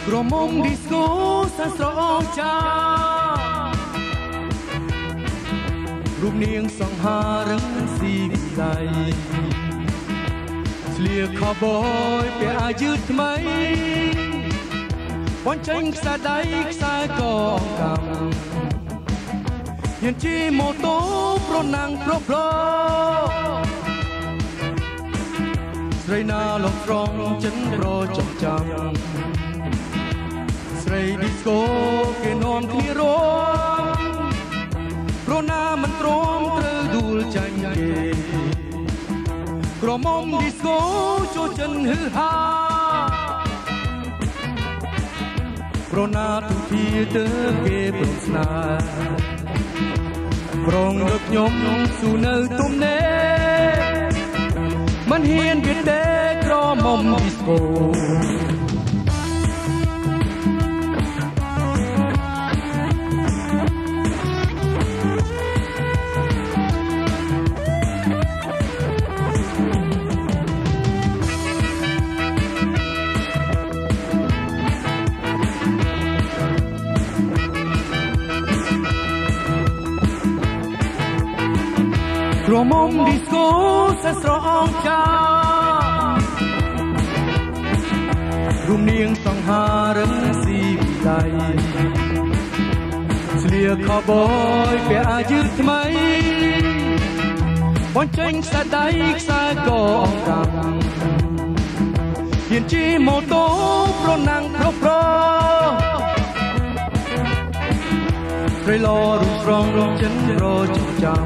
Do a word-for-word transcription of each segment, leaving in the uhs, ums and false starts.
ក្រមុំឌីស្កូសស្រអងចារូបនាងសង្ហារឹងស៊ីវិល័យស្លៀកខោប៊យពាក់អាវយឺតថ្មីបញ្ចេញខ្សែដៃខ្សែកងកំយានជិះម៉ូតូប្រណាំងប្រប្លោស្រីណាលោកត្រង់ចិនប្រចង់ចាំស្រីឌីស្កូគេនាំគ្នារំព្រោះណាមិនទ្រាំត្រូវដួលចាញ់គេក្រមុំឌីស្កូចូលចិនហឺហាព្រោះណាទុភាទៅគេព្រមស្នេហ៍ប្រងរកខ្ញុំស៊ូនៅទុំនេមិនហ៊ានវាទេក្រមុំឌីស្កូក្រមុំឌីស្កូសស្រអងចារូបនាងសង្ហារឹងស៊ីវិល័យស្លៀកខោប៊យពាក់អាវយឺតថ្មីបញ្ចេញខ្សែដៃខ្សែកងកំយានជិះម៉ូតូប្រណាំងប្រប្លោស្រីឡរូបស្រងរងចិនរចង់ចាំ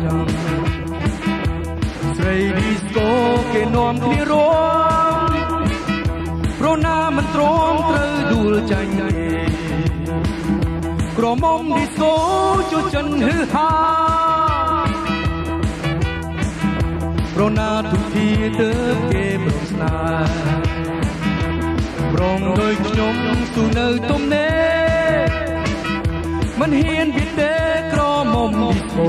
ស្រីឌីស្កូគេនាំគ្នារំព្រោះណាមិនទ្រាំត្រូវដួលចាញ់គេក្រមុំឌីស្កូចូលចិនហឺហាព្រោះណាទុភាទៅគេព្រមស្នេហ៍ប្រងដោយខ្ញុំស៊ូនៅទុំនេមិនហ៊ានវាទេក្រមុំឌីស្កូ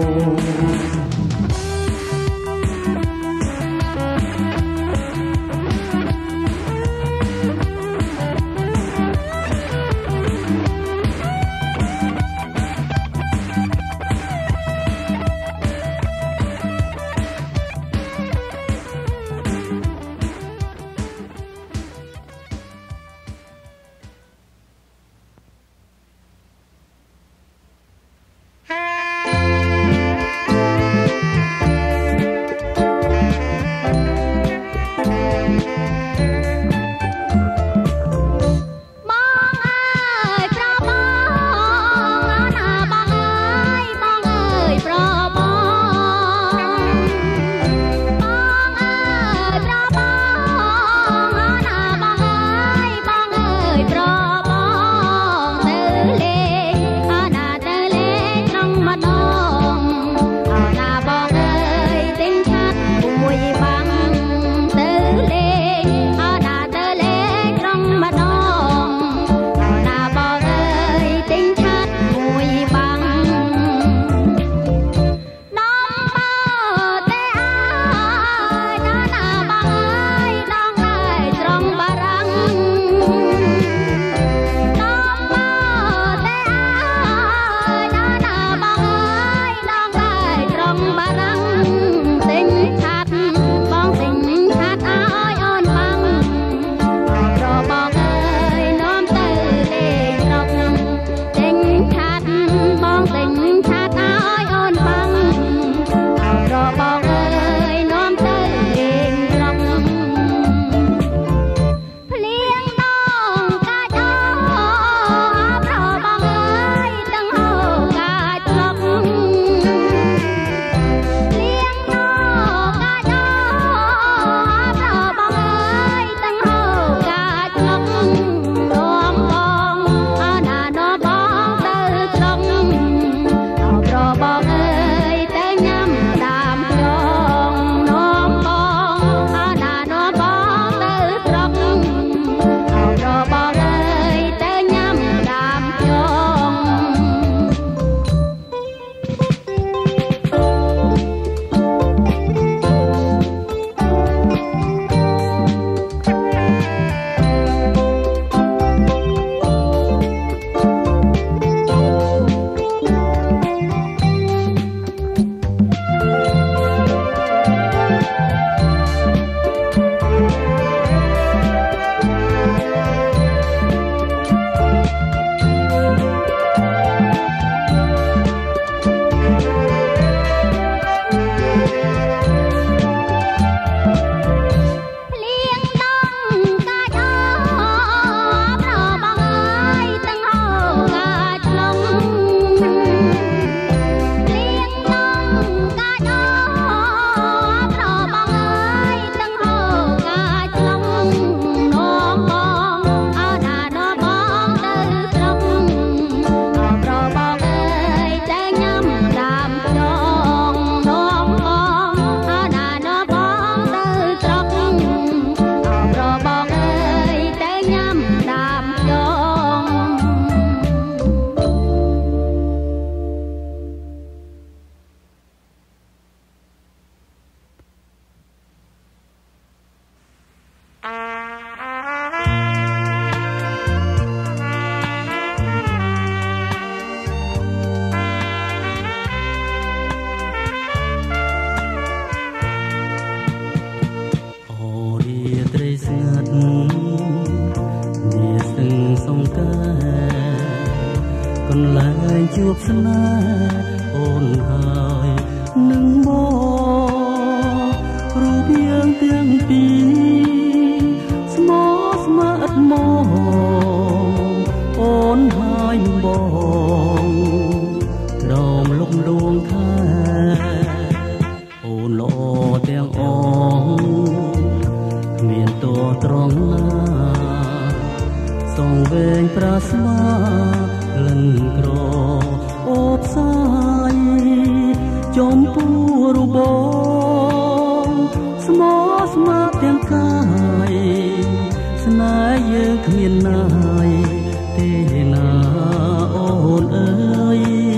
សងកាកន្លែងជួបស្នេហ៍អូនហើយនឹងមករូបយើងទាំងពីរស្មោះស្ម័គ្រមកអូនហើយនឹងបងក្រោមលំដួងខែអូនល្អទាំងអងគ្មានតួត្រង់ណាសងវែងប្រាស្មាលិនក្រអូបសាយចំពោះរូបបងស្មោះស្ម័គ្រទាំងកាយស្នេហ៍យើងគ្មានណាយទេណាអូនអើយ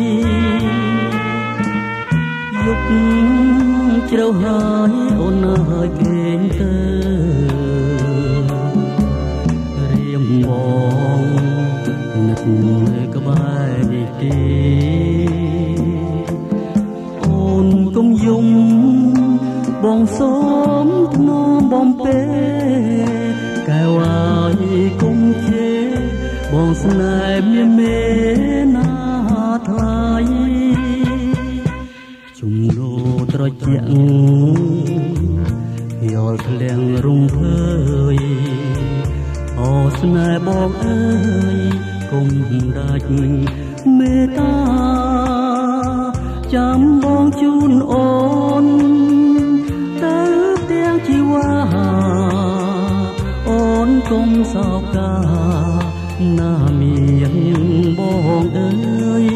យុគជ្រៅហើយអូនហើយគេងទៅរៀមបងនឹកនៅក្បែរនេះទេអូនកុំយំបងសូមថ្នមបំពេកែវហើយគុំជេបងស្នេហ៍មានមេណាថ្លៃជំនោត្រជាក់យល់ធ្លៀងរំភើយអូស្នេហ៍បងអើយគុំដាច់មេត្តាចាំបងជូនអូនទៅទាំងជីវ៉ាអូនកុំសោកកាណាមានបងអើយ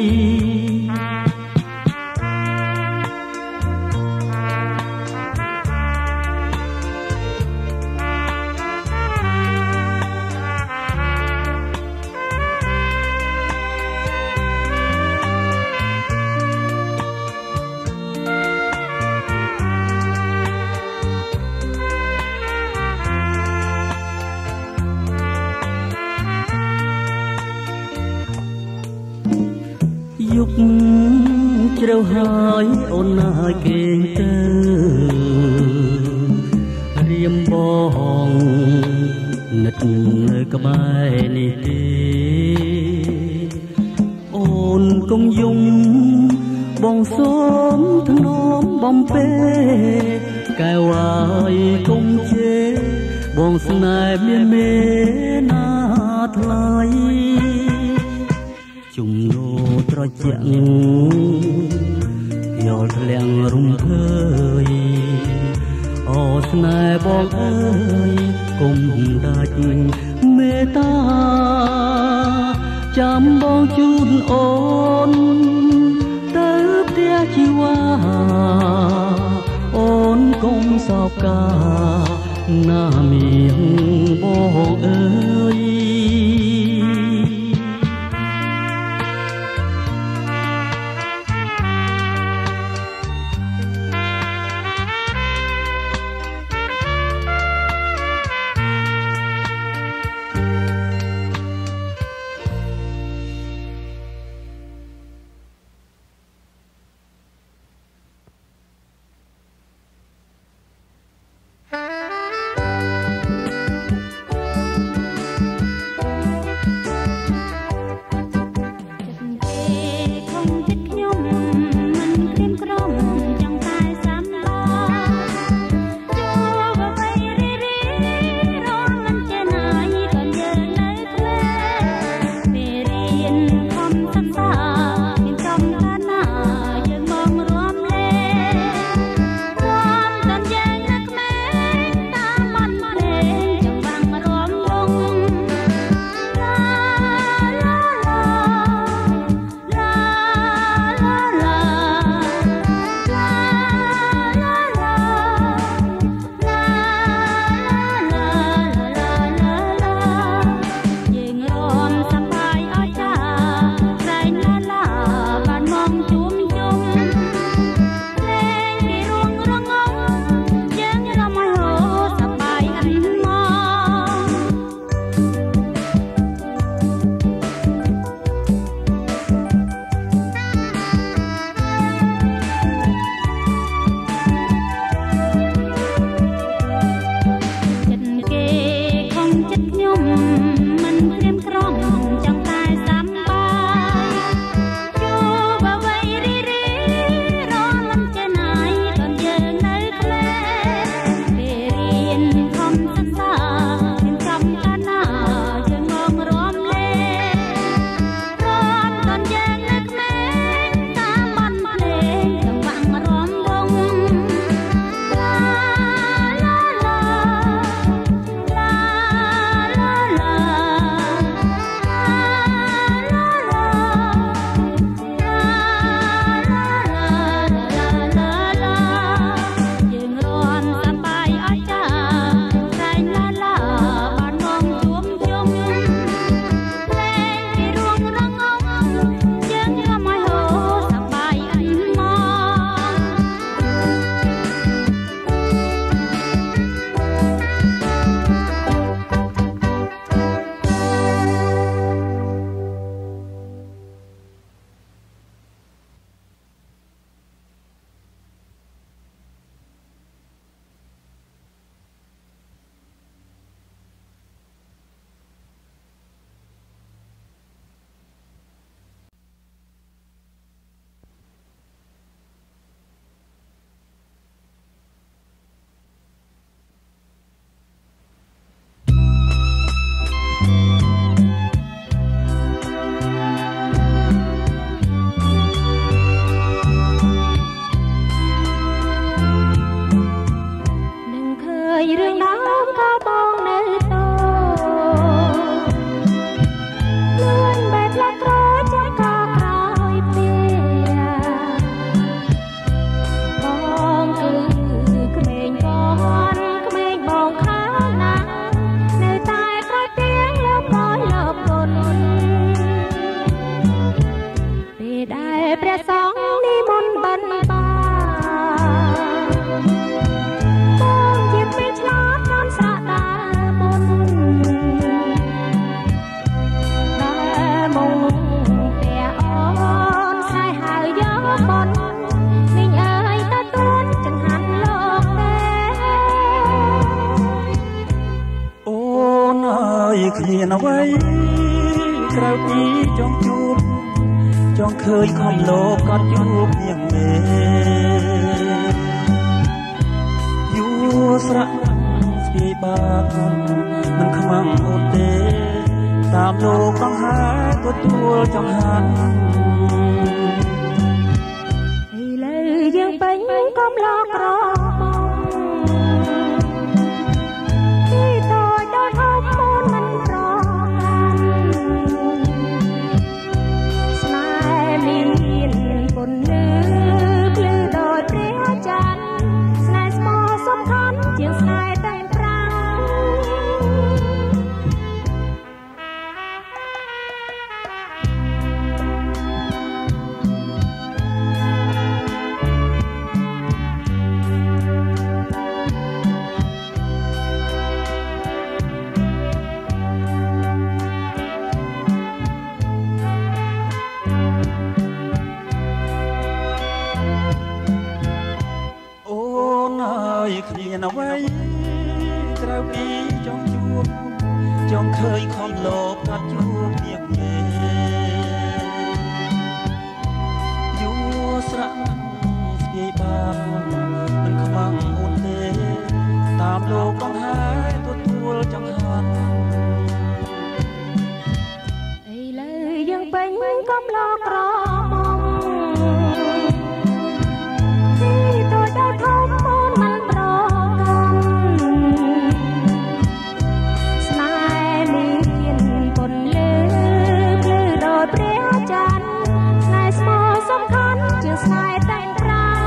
យុគជ្រៅហើយអូនហើយគេងទៅរៀមបងនឹកនៅក្បែរនេះទេអូនកុំយំបងសូមថ្នមបំពេកែវហើយកុំជេរបងស្នេហ៍មានមេណាថ្លៃជំនោត្រជាក់យល់ធ្លៀងរំភើយអូស្នេហ៍បងអើយគុំដាច់មេត្តាចាំបងជូនអូនទៅផ្ទះជីវ៉ាអូនកុំសោកកាណាមានបងអើយយគ្មានអ្វីក្រៅពីចង់ជួបចង់ឃើញខំលោកក៏ជួបនាងមេយូរស្រក់ស្ពាយបាបមិនខ្មាំងអូនទេតាមលោកកង្ហាទទួលចង្ហាន់ឥឡូវយើងពេញកំឡោកក្រទីតូចដល់ធំមុនមិនប្រស្នេហ៍មានពុនលឺភ្លឺដោយព្រះច័ន្ទស្នេហ៍ស្មោះសំខាន់ជាងស្នេហ៍តែប្រាំងគ្មានអ្វីក្រៅពីចង់ជួបចង់ឃើញខំលោកកាត់ជួបនាងមេយូរស្រក់ស្ពាយបាបមិនខ្មាំងអូនទេតាមលោកកង្ហាយទទួលចង្ហាន់ឥឡូវយើងពេញកំឡោកក្រទីតូចដល់ធំមុនមិនប្រសំខាន់ជាងស្នេហ៍តែប្រាំ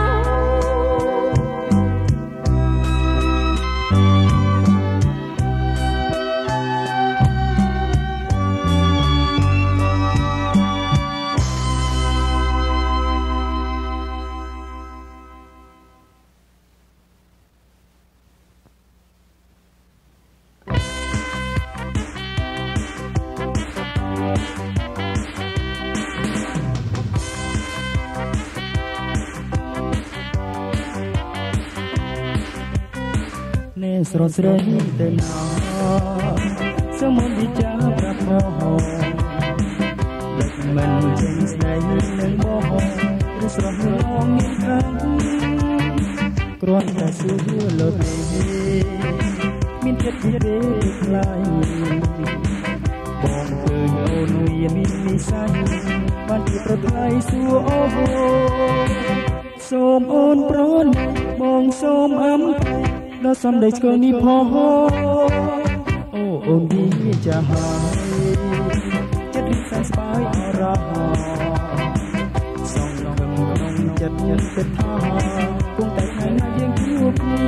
ស្រស់ស្រីទៅណាសមុទ្រវិចាប្រាប់មកដឹកមិនចេញស្នេហ៍នឹងមកឬស្រស់រងមានខាងគ្រាន់តែសួរលើទេមានចិត្តជាទេខ្លាយបងឃើញអូនមាននិស្ស័យបានជាប្រថ្លៃសួរអូសូមអូនប្រនបងសូមអំដល់សំដីឆ្កងនេះផងអូអូនវាចាហើយចិត្តរីកសាយស្បើយអរ៉ាសងលំក្នុងចិត្តញឹកចិត្តថាគង់តែថ្ងៃណាយើងជួបគ្នា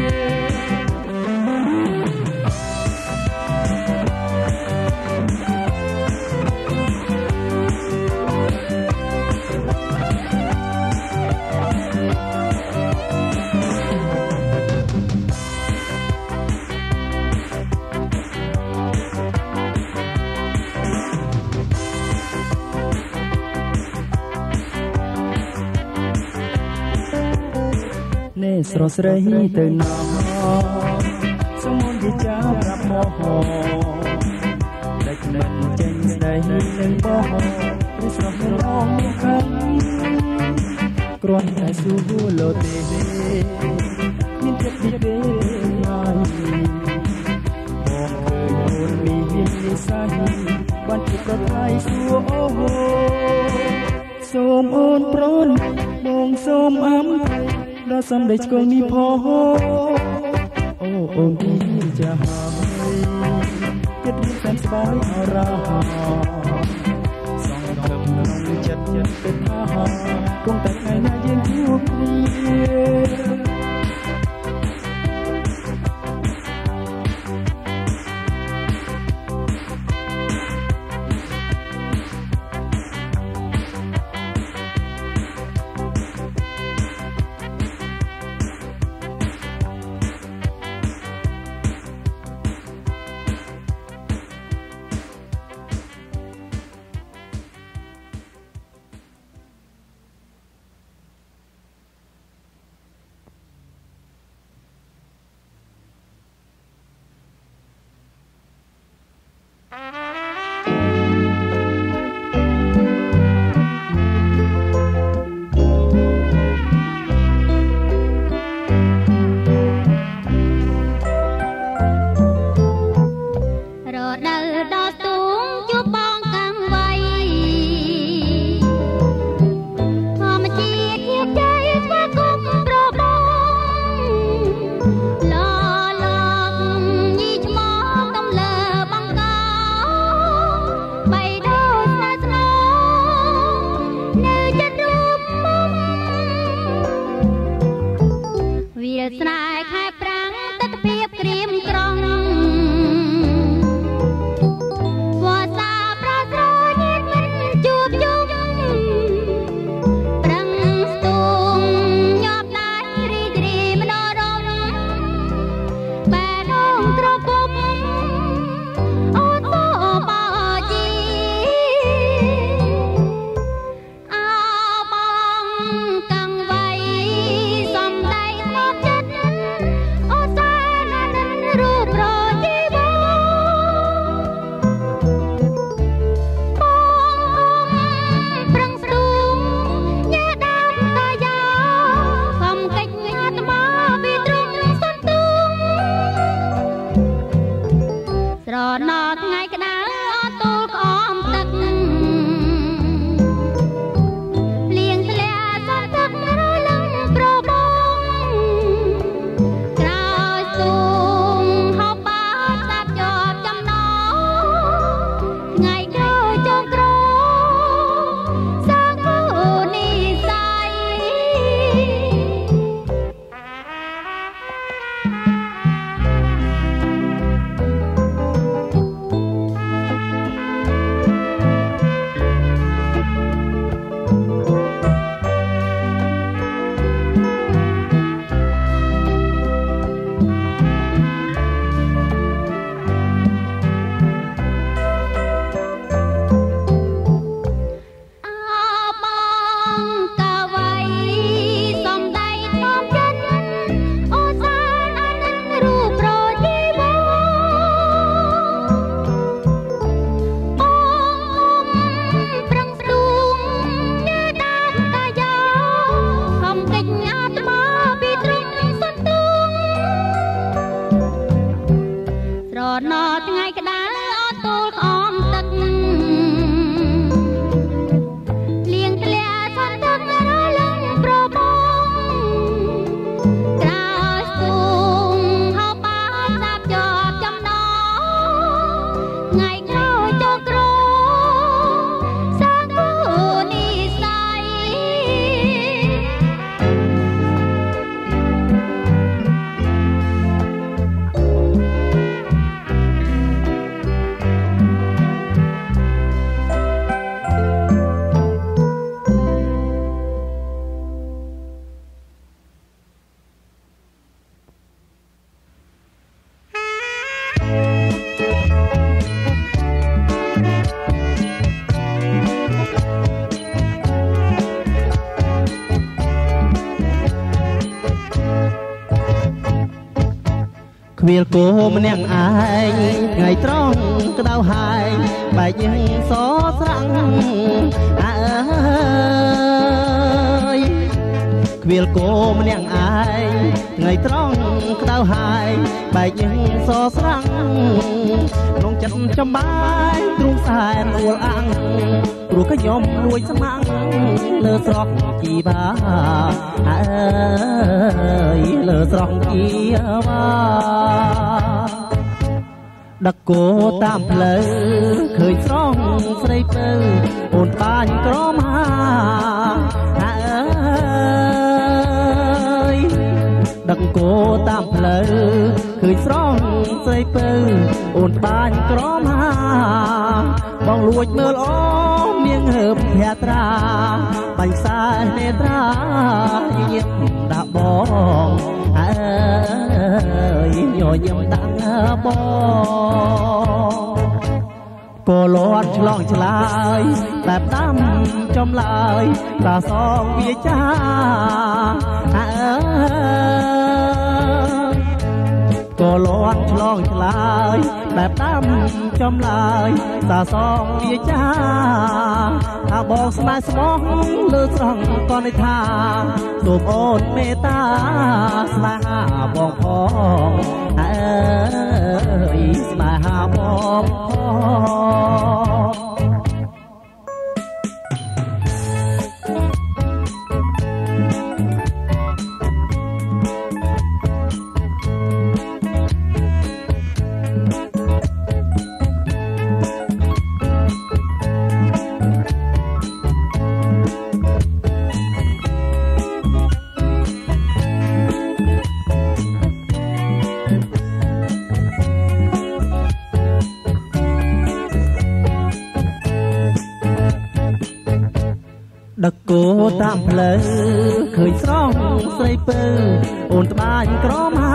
ស្រស់ស្រីទៅណាសមុទ្រវិចាប្រាប់មកដឹកមិនចេញស្ដីនឹងបោះឬស្រស់រងមានខាងគ្រាន់តែសួរលោទេមានចិត្តពីទេហើយបងឃើញអូនមាននិស្ស័យបានជាប្រថ្លៃសួរអូសូមអូនប្រនបងសូមអំដល់សំដីឆ្កងនេះផងអូអូនទីចាហើយចិត្តរៀងសែនស្បើយអរ៉ាសងរំក្នុងចិត្តចិត្តទៅថាគង់តែថ្ងៃណាយើងជួបគ្នាគ្មានគោម្នាក់ឯងថ្ងៃត្រង់ក្តៅហើយបែកយើងសស្រាំងអើយគ្មានគោម្នាក់ឯងថ្ងៃត្រង់ក្តៅហើយបែកយើងសស្រាំងក្នុងចិត្តចំបាយទ្រូងសែនអួលអាំងព្រោះខ្ញុំលួចស្មាំងលើស្រស់ជីបាអើយលើស្រស់ជីបាដឹកគោតាមផ្លូវឃើញស្រស់ស្រីពៅអូនបាញ់ក្រមាអើយដឹកគោតាមផ្លូវឃើញស្រស់ស្រីពៅអូនបាញ់ក្រមាបងលួចមើលអូននាងហើបភត្រាបាញ់ខ្សែនេត្រាញញឹមដាក់បងអើយញញឹមដាក់បងក៏លាត់ឆ្លងឆ្លើយបែបតាមចំឡើយតាសងវាចាអើយក៏លាត់ឆ្លងឆ្លើយแบบตั้มจอมลายตาสองเมียจ้าถ้าบอกสมัยสมองเลือดร้องก่อนในทางสูบโอนเมตตาสมัยหาบอกพอเอ้ยสมัยหาบอกพอดักโกตามเพลอเคยสร้องใส่เปื้อโอนตะบานกรอมา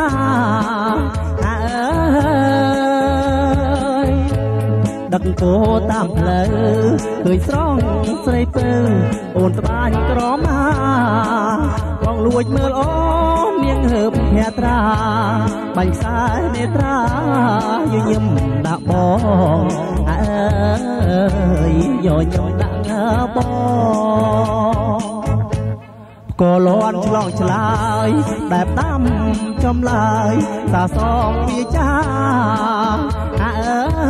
ดักโกตามเพลอเคยสร้องใส่เปื้อโอนตะบานกรอมาลองลวยเมื่ออ้อมเมียงเหือบแค่ตราบังสายเนตราอยู่ยิ้มดักบองเอ้ยย่อยยิ้มดักบองก็ล้อนฉลองฉลายแบบตั้มจอมลายตาสองเมียจ้าเอ้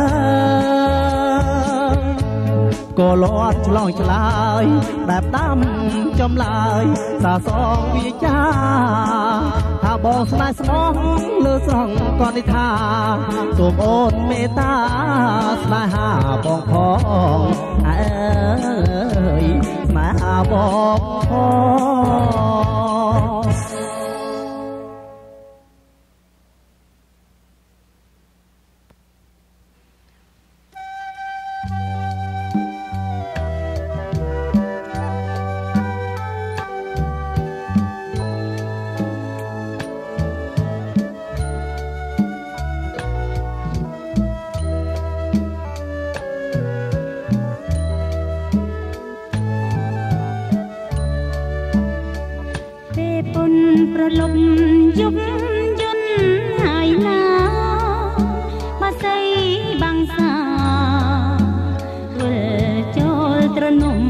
ยก็ล้อนฉลองฉลายแบบตั้มจอมลายตาสองเมียจ้าถ้าบอกสมัยสมองเลือดร้องก่อนในทางสูบโอนเมตตาสมัยหาบอกพอเอ้ยสมัยหาบอกพอประลมยุบยุนหายนามาใส่บางสาเวลโจลตระนม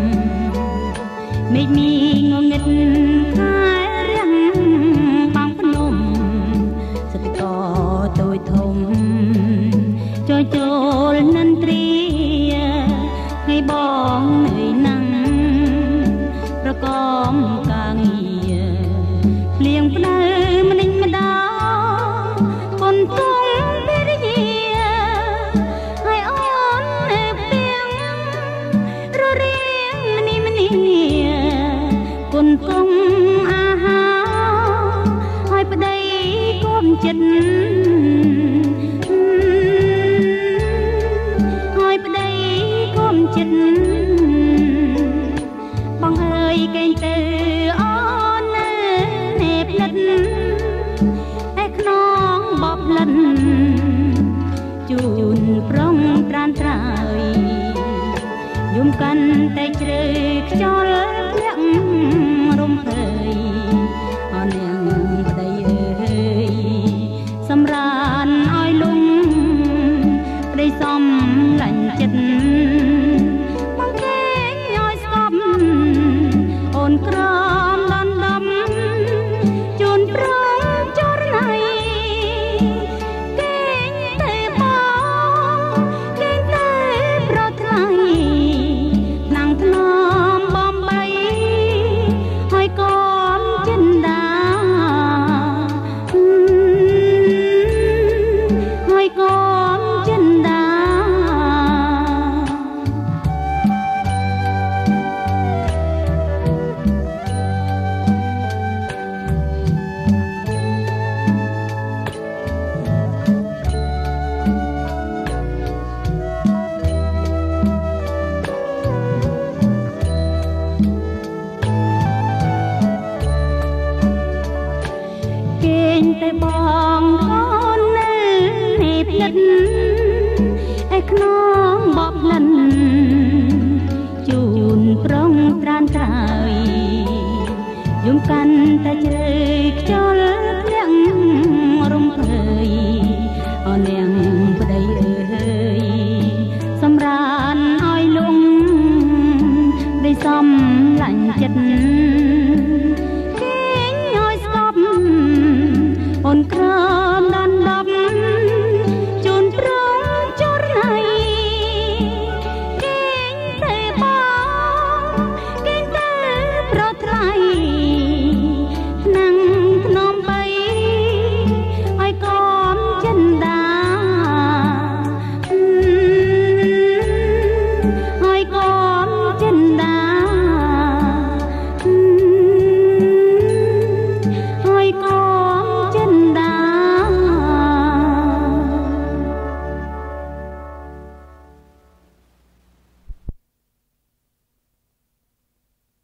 ไม่มีงงเงินขายเรียงบางพนมสติกอตัวทมโจโจลนันตรีให้บองเหนื่อยนั่งประกอบกางเลี้ยงปลามันนิ่งมาดาคนตุ้งเบียร์เยียให้อ่อนเอเปียงรอเรียงมันนี่มันนี่คนตุ้งอาหาให้ประเดี๋ยวก้มจันให้ประเดี๋ยวก้มจันบังเอ๋ยเก่งเตอไอ้ขนองบอบลันจูนปร้องตรานตรายยุ่มกันแต่เจริญจอลเลี้ยงรมเพยอ่อนยังได้เอ่ยสำราญอ้อยลุงได้ซ่อมหลันจัด